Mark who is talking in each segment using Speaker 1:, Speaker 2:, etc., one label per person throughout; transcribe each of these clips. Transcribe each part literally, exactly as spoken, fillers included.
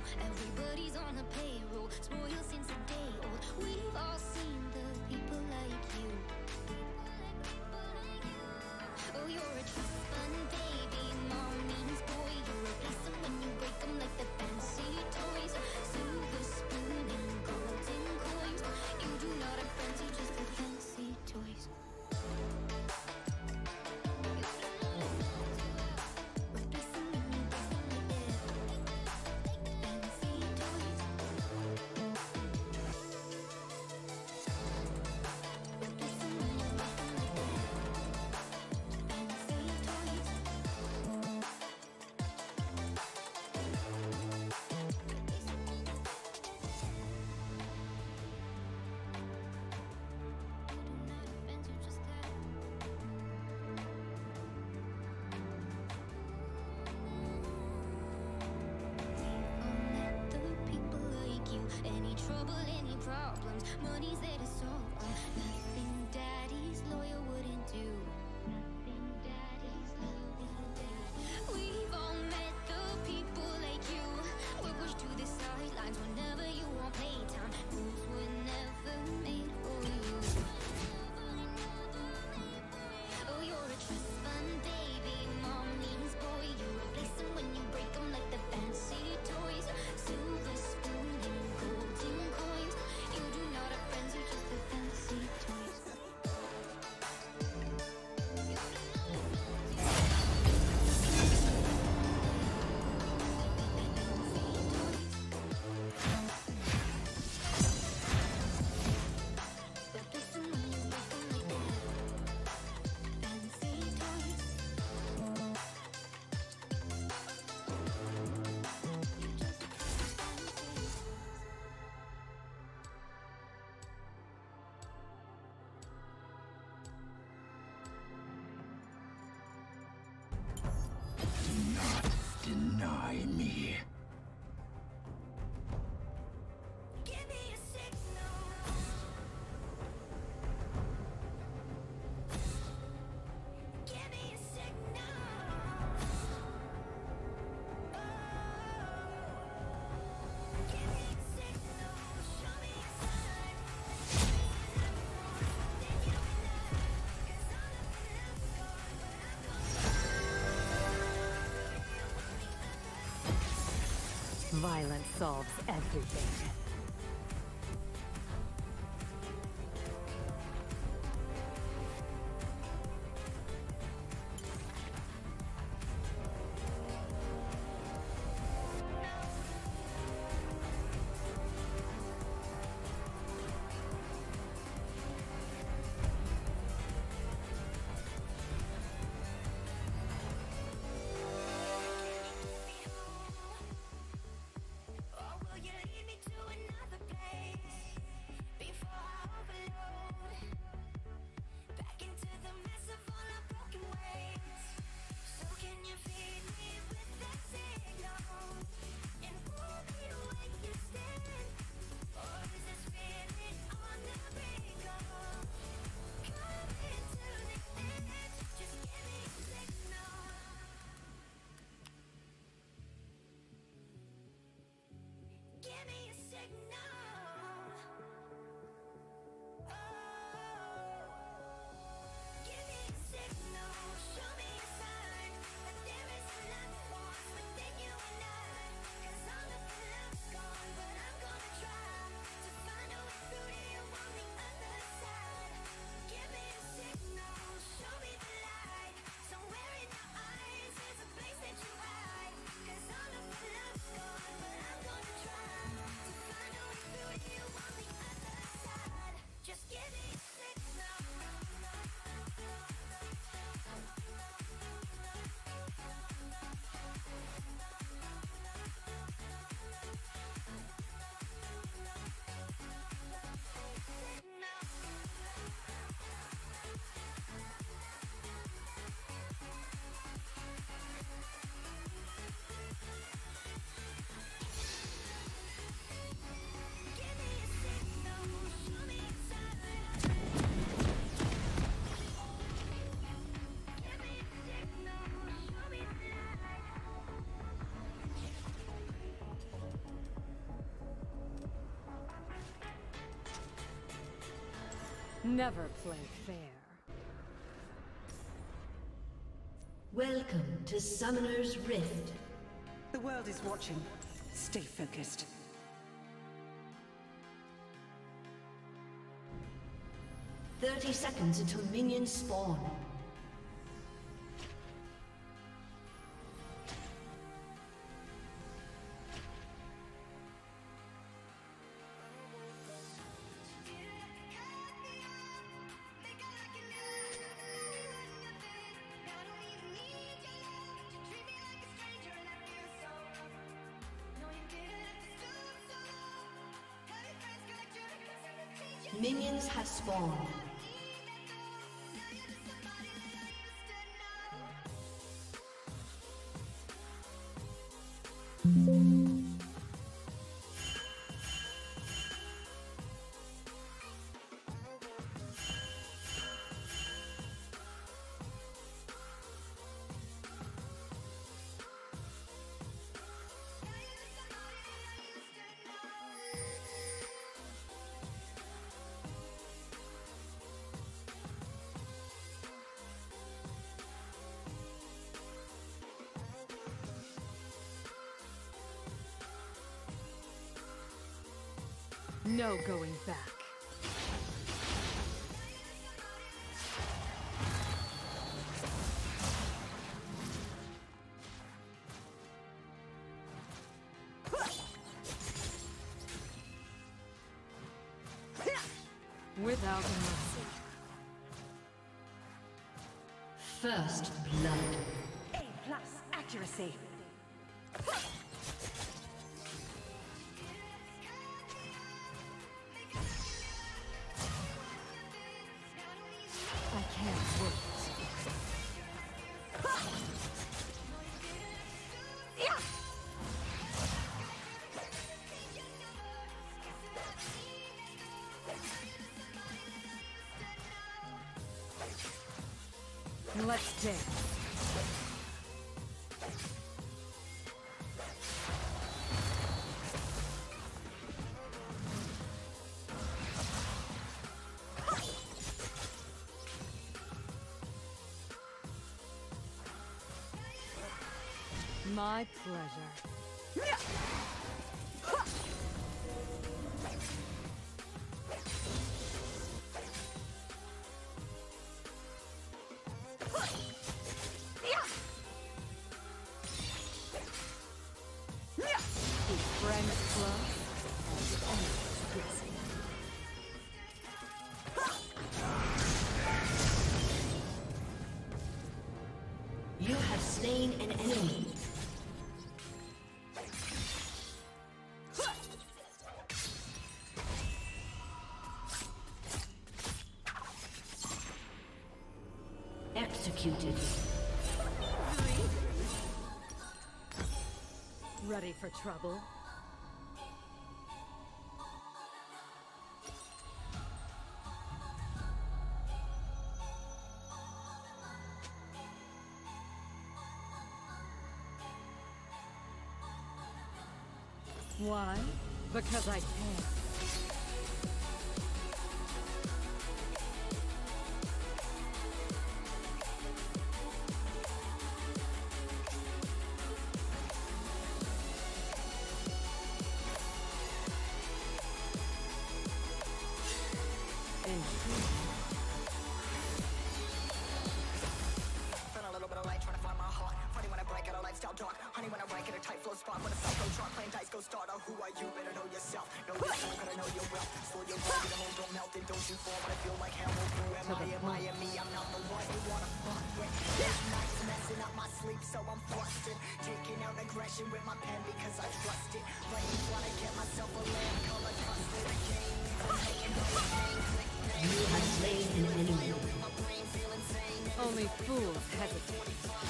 Speaker 1: Everybody's on a payroll, spoiled since the day old. We've all seen the people like you. Oh, you're a trust fund baby, mommy's boy. You replace them when you break them like the fancy toys. Silver spoon and golden coins. You do not have friends, you just have fancy toys. Any trouble, any problems, money's there to solve them. Nothing daddy's lawyer wouldn't do. Nothing daddy's lawyer wouldn't do. We've all met the people like you. We're pushed to the sidelines whenever you want playtime. Rules were never made for you. Oh, you're a trust fund baby, mommy's boy. You replace them when you break them like the fancy toys. Silver spoon and golden coins. You do not have friends, you just have fancy toys.
Speaker 2: Deny me.
Speaker 1: Give me a signal. Give me a signal. Oh, give me a signal. Show me a sign. Then you can know. 'Cause all of the love's gone, but I'm gone.
Speaker 3: Violence solves everything.
Speaker 1: Or will you lead me to an
Speaker 3: Never play fair.
Speaker 4: Welcome to Summoner's Rift.
Speaker 5: The world is watching. Stay focused.
Speaker 4: thirty seconds until minions spawn. Minions have spawned.
Speaker 3: No going back. Without mercy.
Speaker 4: First blood.
Speaker 5: A plus accuracy.
Speaker 3: I can't wait. Let's dance. My pleasure. Friends close and enemies guessing.
Speaker 4: You have slain an enemy. Executed.
Speaker 3: Ready for trouble? Why? Because I can.
Speaker 4: You have slain an enemy.
Speaker 3: Only fools hesitate.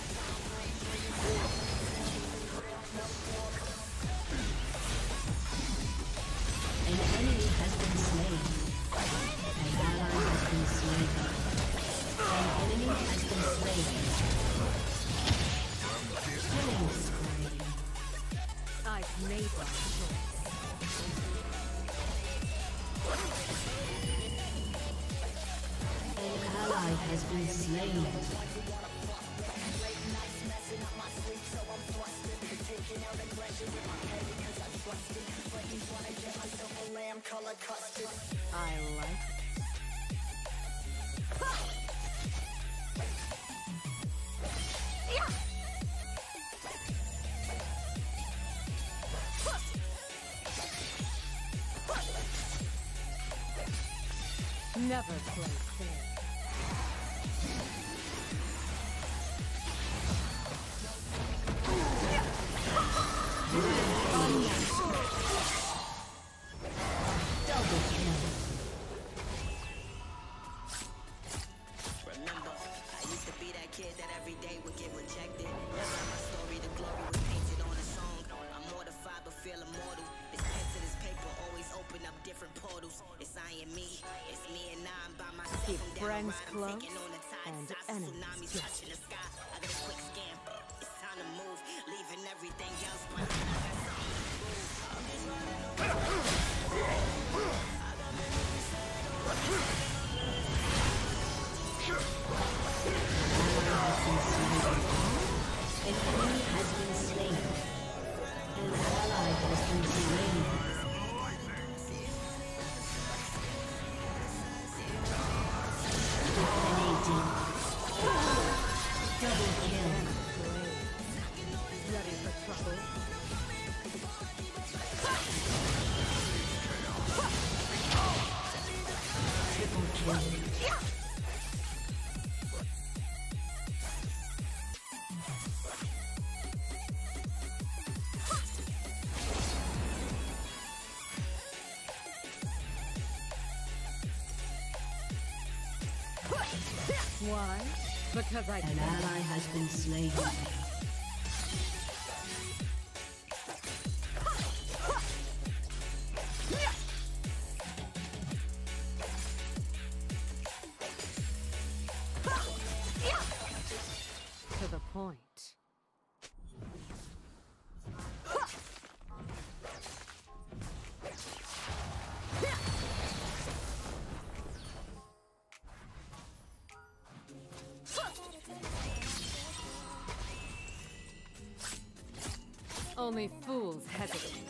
Speaker 4: An enemy has been slain. An ally has been slain. An enemy has been slain. Killing spree.
Speaker 3: I've made my choice.
Speaker 4: has been slain.
Speaker 3: I like it. Never play fair.
Speaker 4: Double kill.
Speaker 6: Remember, I used to be that kid that every day would get rejected. That's not my story, the glory was painted on a song. I'm mortified but feel immortal. This pen to this paper always open up different portals. It's I and me, it's me and I, I'm by myself.
Speaker 3: Keep
Speaker 6: I'm down
Speaker 3: friends
Speaker 6: right, I'm
Speaker 3: close
Speaker 6: taking on the tide,
Speaker 3: and
Speaker 6: size of
Speaker 3: enemies
Speaker 6: tsunamis
Speaker 3: distant.
Speaker 6: touching the sky. I got a quick scan, it's time to move, leaving everything else behind. I got something to prove. I'm just running away.
Speaker 4: An enemy has been slain. An ally has been slain. Dominating. Double kill.
Speaker 3: Ready for trouble?
Speaker 4: Triple kill.
Speaker 3: Why? Because I
Speaker 4: An
Speaker 3: can.
Speaker 4: ally has been slain.
Speaker 3: To the point. Only fools hesitate.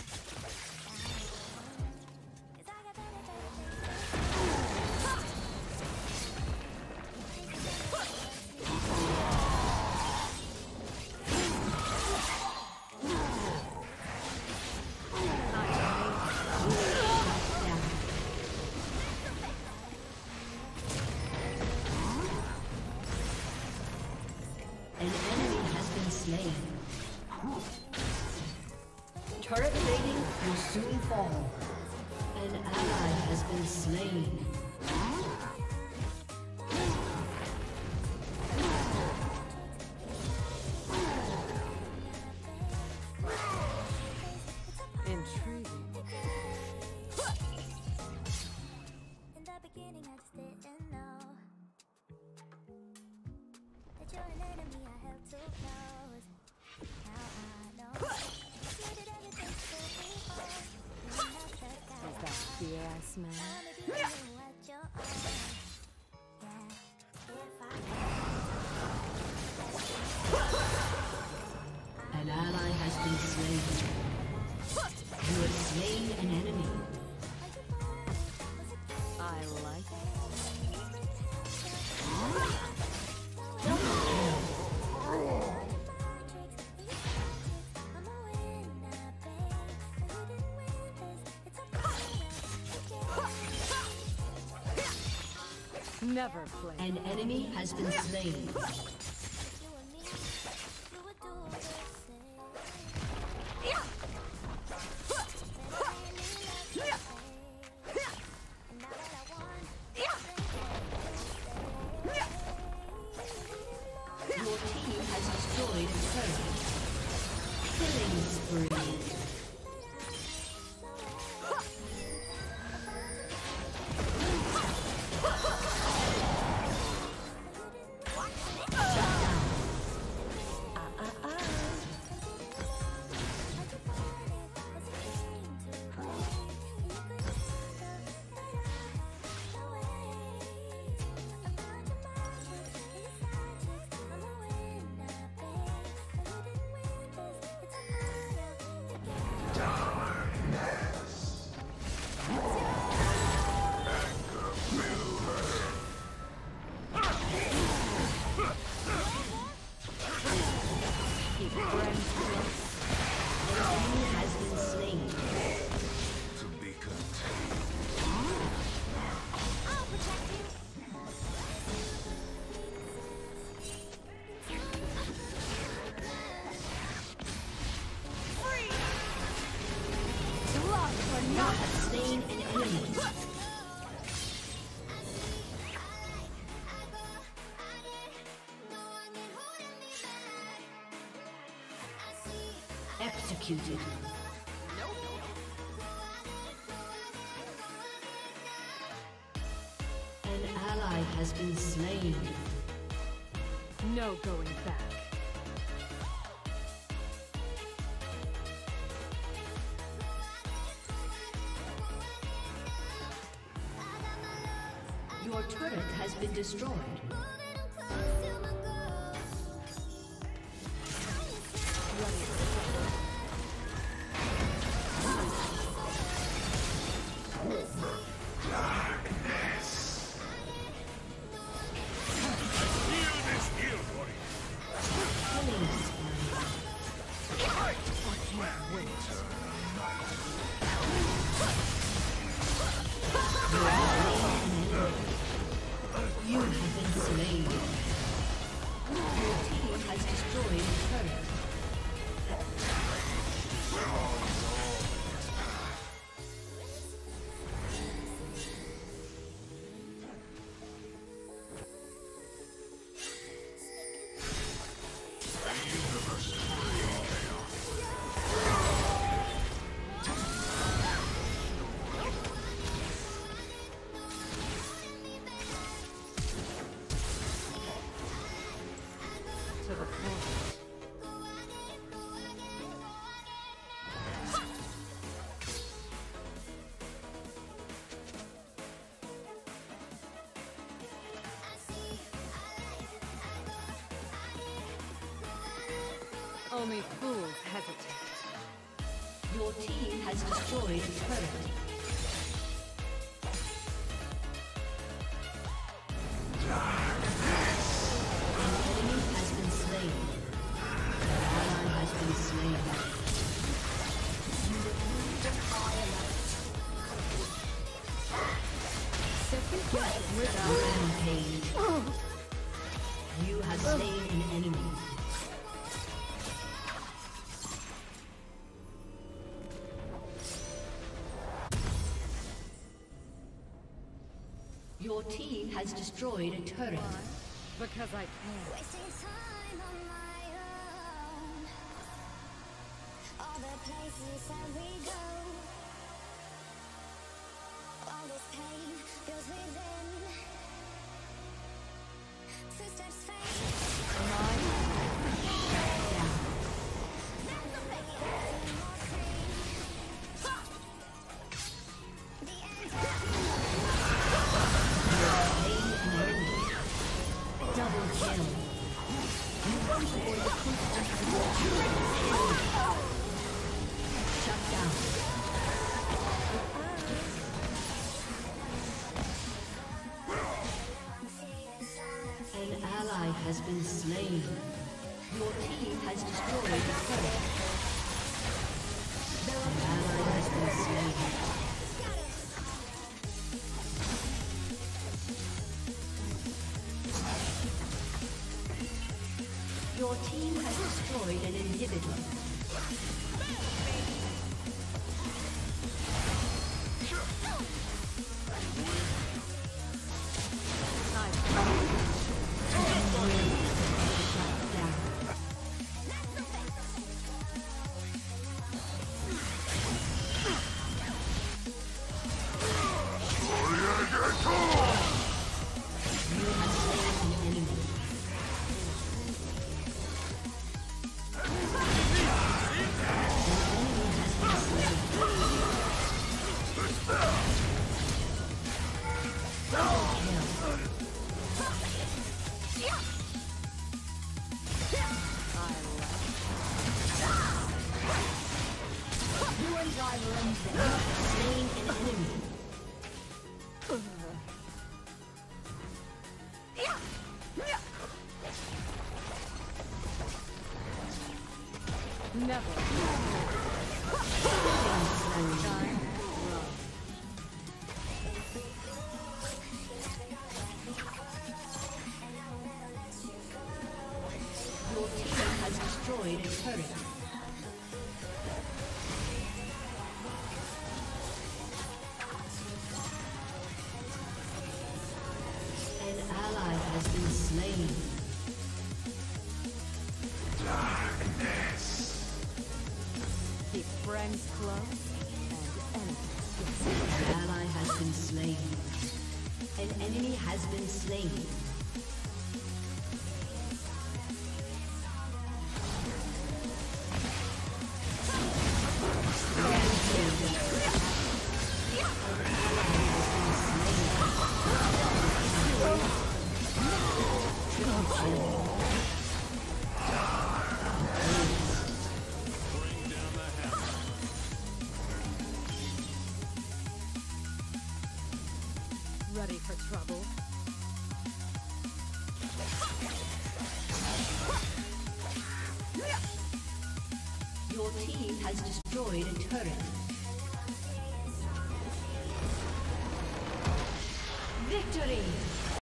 Speaker 4: An enemy has been slain. Turret rating will soon fall. An ally has been slain.
Speaker 3: Intriguing.
Speaker 1: In the beginning, I just didn't know that you're an enemy I held too close. Now I know. You did everything to be wrong. You have to go.
Speaker 3: Is that fear I smell?
Speaker 1: Now maybe you knew what you're on. Yeah, if I
Speaker 4: An ally has been slain. You have slain an enemy.
Speaker 3: I like it. Never play.
Speaker 4: An enemy has been slain. Your team has destroyed a turret. Killing spree. have slain an enemy. Executed. An ally has been slain.
Speaker 3: No going back.
Speaker 4: Your turret has been destroyed. You have been slain. Your team has destroyed a turret.
Speaker 3: To the point. Only fools hesitate.
Speaker 4: Your team has destroyed a turret. You have slain an enemy. Your team has destroyed a turret.
Speaker 3: Because I can.
Speaker 1: Wasting time on my own. All the places that we go. All this pain feels within. Footsteps fade.
Speaker 4: Has been slain. Your team has destroyed the turret. An ally has been slain. Your team has destroyed an inhibitor.
Speaker 3: Never.
Speaker 4: Your team has destroyed a turret. slain.
Speaker 2: Darkness.
Speaker 3: Keep friends close and enemies
Speaker 4: An ally has been slain. An enemy has been slain.
Speaker 3: ready for trouble.
Speaker 4: Your team has destroyed a turret. Victory!